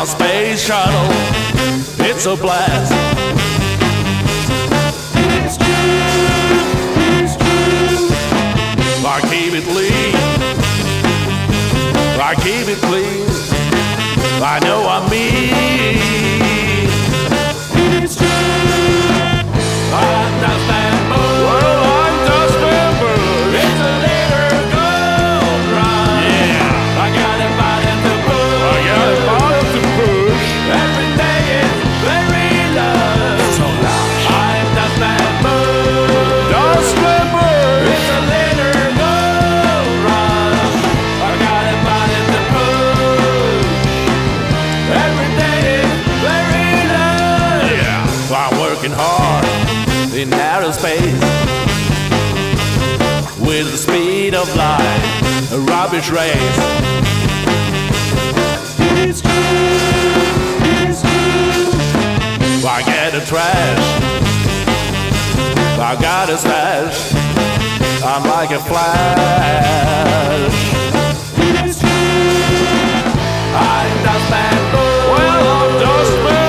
my space shuttle. It's a blast. It's true. I keep it lean. I keep it clean. I know I'm mean. It's true. I'm Dustman. Well, I'm Dustman. It's a later gold run. Yeah. I got it bottom to push. I got it bottom to push. Every day is very low. So loud. I'm Dustman. Dustman. It's a later gold run. I got it bottom to push. Every day is very low. Yeah. I'm working hard in outer space with the speed of light, a rubbish race. It's true, it's true. I get the trash, I got a stash. I'm like a flash. It's true. I'm Dustman. Well, I'm Dustman.